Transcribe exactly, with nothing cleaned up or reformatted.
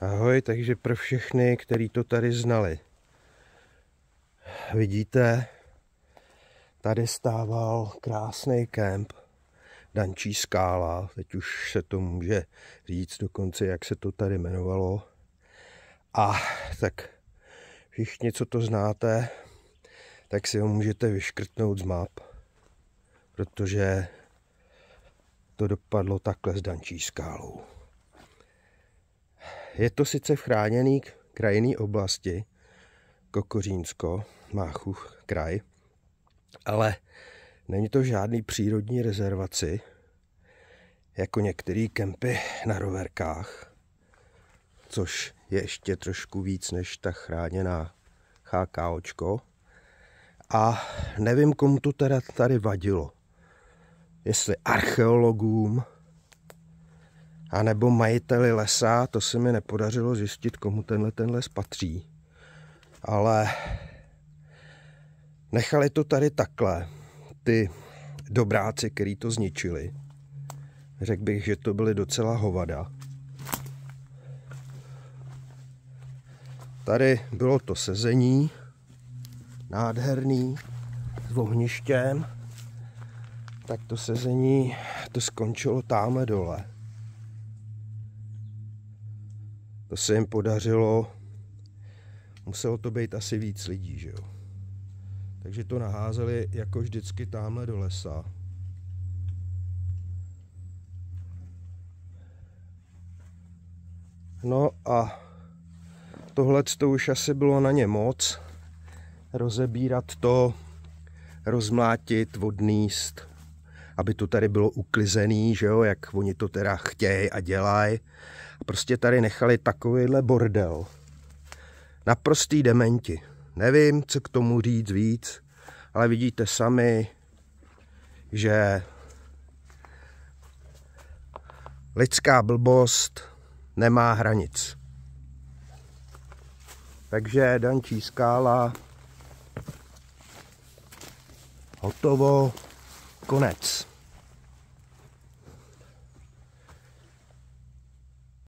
Ahoj, takže pro všechny, kteří to tady znali. Vidíte, tady stával krásný kemp, Dančí skála, teď už se to může říct dokonce, jak se to tady jmenovalo. A tak všichni, co to znáte, tak si ho můžete vyškrtnout z map, protože to dopadlo takhle s Dančí skálou. Je to sice v chráněné krajinné oblasti, Kokořínsko, Máchův kraj, ale není to žádný přírodní rezervaci, jako některé kempy na roverkách, což je ještě trošku víc než ta chráněná chákáočko. A nevím, komu to teda tady vadilo. Jestli archeologům, anebo majiteli lesa, to se mi nepodařilo zjistit, komu tenhle ten les patří. Ale nechali to tady takhle, ty dobráci, který to zničili. Řekl bych, že to byly docela hovada. Tady bylo to sezení, nádherný, s ohništěm. Tak to sezení, to skončilo támhle dole. To se jim podařilo, muselo to být asi víc lidí, že jo. Takže to naházeli jako vždycky támhle do lesa. No a tohle to už asi bylo na ně moc. Rozebírat to, rozmlátit, odníst, aby to tady bylo uklizený, že jo, jak oni to teda chtějí a dělají. A prostě tady nechali takovýhle bordel. Naprostý dementi. Nevím, co k tomu říct víc, ale vidíte sami, že lidská blbost nemá hranic. Takže Dančí skála, hotovo, konec.